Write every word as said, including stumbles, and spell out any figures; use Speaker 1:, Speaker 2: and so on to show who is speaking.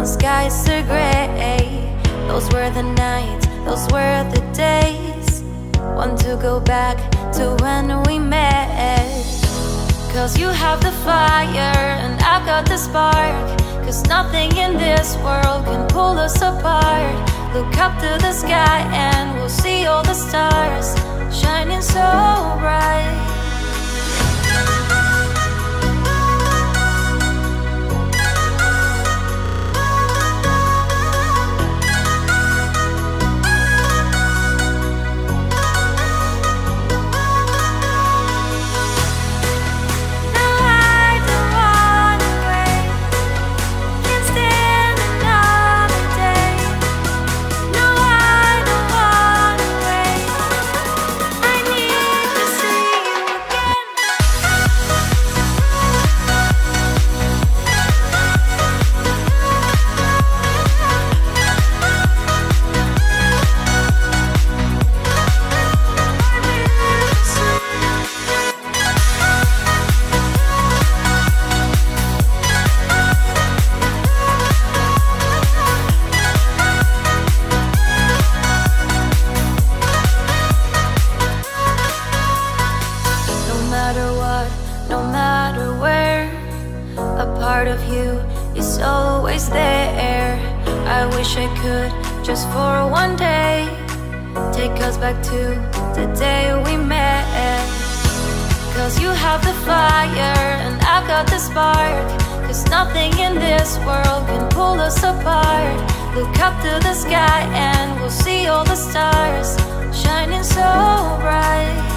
Speaker 1: the skies are gray. Those were the nights, those were the days. Want to go back to when we met. Cause you have the fire and I've got the spark. Cause nothing in this world can pull us apart. Look up to the sky and we'll see all the stars shining so bright. No matter where, a part of you is always there. I wish I could, just for one day, take us back to the day we met. Cause you have the fire and I've got the spark. Cause nothing in this world can pull us apart. Look up to the sky and we'll see all the stars shining so bright.